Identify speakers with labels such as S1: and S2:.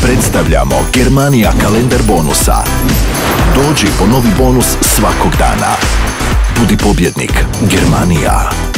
S1: Predstavljamo Germania kalendar bonusa. Dođi po novi bonus svakog dana. Budi pobjednik. Germania.